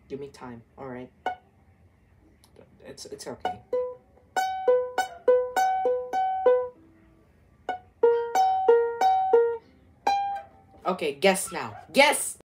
Give me time, alright? It's okay. Okay, guess now. Guess!